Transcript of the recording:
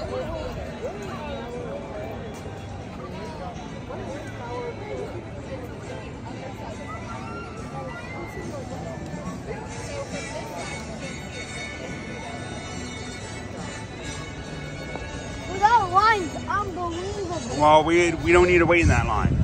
That line's unbelievable. Well, we don't need to wait in that line.